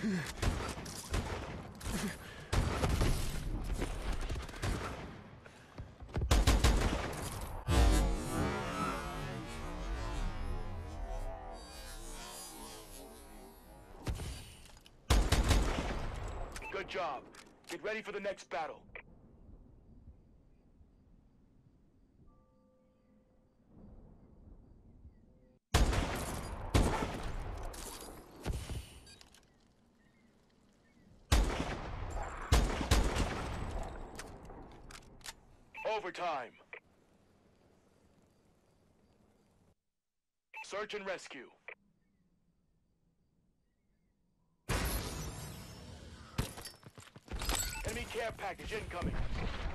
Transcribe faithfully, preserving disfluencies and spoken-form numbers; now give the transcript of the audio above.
Good job. Get ready for the next battle. Overtime. Search and rescue. Enemy care package incoming.